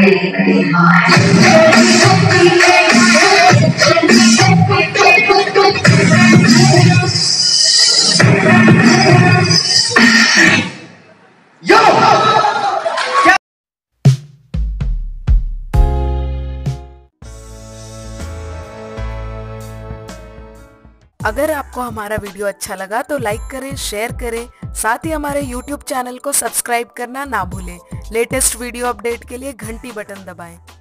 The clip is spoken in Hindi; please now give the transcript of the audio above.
अगर आपको हमारा वीडियो अच्छा लगा तो लाइक करें, शेयर करें, साथ ही हमारे YouTube चैनल को सब्सक्राइब करना ना भूलें। लेटेस्ट वीडियो अपडेट के लिए घंटी बटन दबाएं।